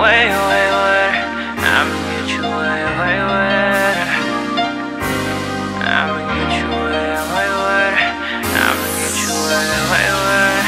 way wetter. I'ma get you way wetter. I'ma get you way wetter. I'ma get you way wetter.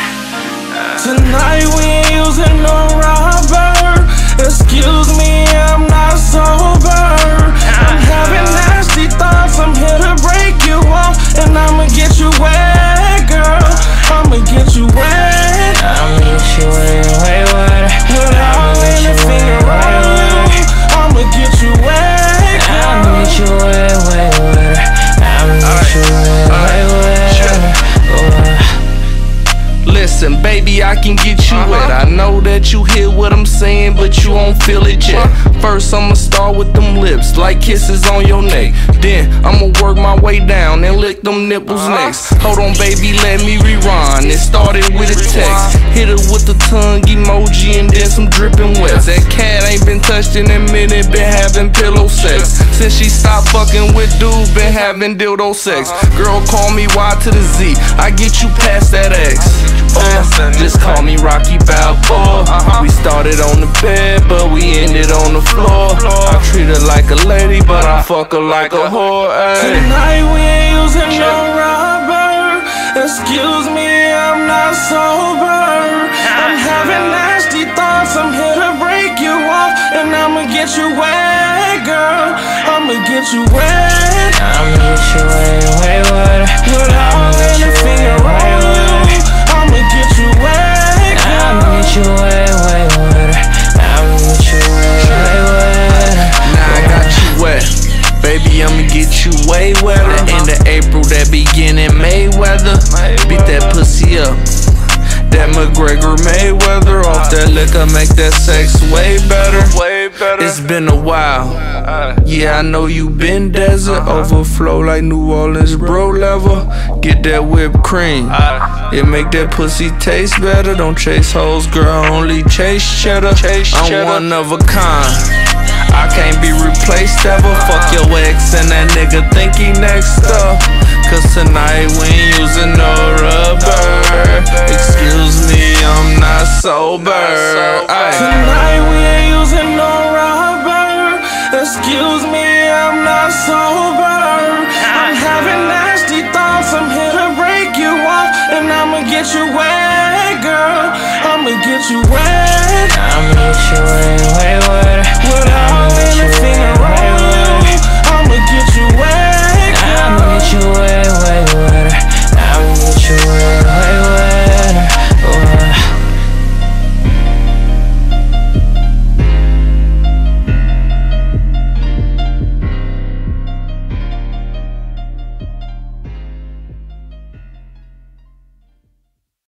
Tonight we ain't using no rubber. Excuse me, I'm not sober. I'm having nasty thoughts, I'm here to break you off. And I'ma get you wet, girl. I'ma get you wet. I'ma get you way wetter. Put all in the finger roll. I'ma get you wet, girl. I'ma get you way wetter. I'ma get you way wetter. Listen, baby, I can get you wet. I know that you hear what I'm saying, but you won't feel it yet. First, I'ma start with them lips, like kisses on your neck. Then, I'ma work my way down and lick them nipples next. Hold on, baby, let me rewind. It started with a text. Hit her with the tongue emoji and then some dripping wets. That cat ain't been touched in a minute, been having pillow sex. Since she stopped fucking with dudes, been having dildo sex. Girl, call me Y to the Z. I get you past that X. Just call me Rocky Balboa. We started on the bed, but we ended on the floor. I treat her like a lady, but I fuck her like a whore. Tonight we ain't using no rubber. Excuse me, I'm not sober. I'm having nasty thoughts, I'm here to break you off. And I'ma get you wet, girl. I'ma get you wet. I'ma get you way wetter. Put all in the finger roll. I'ma get you wet, girl. I'ma get you way wetter. I'ma get you way wetter. Now I got you wet, baby, I'ma get you way wetter. End of April, that beginning May weather. Beat that pussy up, that McGregor Mayweather. Off that liquor, make that sex way better. It's been a while, yeah, I know you been desert. Overflow like New Orleans bro level. Get that whipped cream, it make that pussy taste better. Don't chase hoes, girl, only chase cheddar. I'm one of a kind, I can't be replaced ever. Fuck your ex and that nigga think he next up. Cause tonight we ain't using no rubber. Excuse me, I'm not sober. Tonight we ain't using no rubber. Excuse me, I'm not sober. I'm having nasty thoughts, I'm here to break you off. And I'ma get you wet, girl. I'ma get you wet. I'ma get